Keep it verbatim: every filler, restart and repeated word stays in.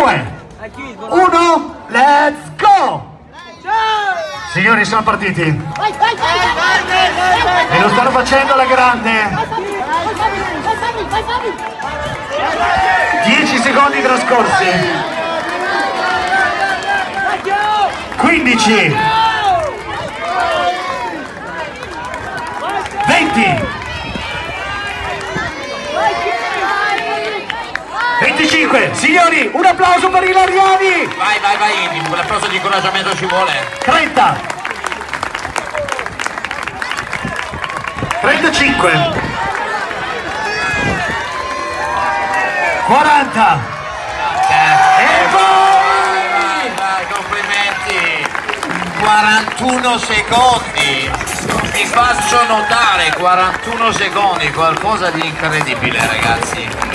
due, uno, let's go! Signori, sono partiti e lo stanno facendo alla grande. Dieci secondi trascorsi. Quindici, venti, venticinque. Signori, un applauso per i Lariani. Vai, vai, vai, quell'applauso di incoraggiamento ci vuole. trenta, trentacinque, quaranta Eh, e vai, vai, vai, complimenti. quarantuno secondi. Vi faccio notare, quarantuno secondi, qualcosa di incredibile, ragazzi.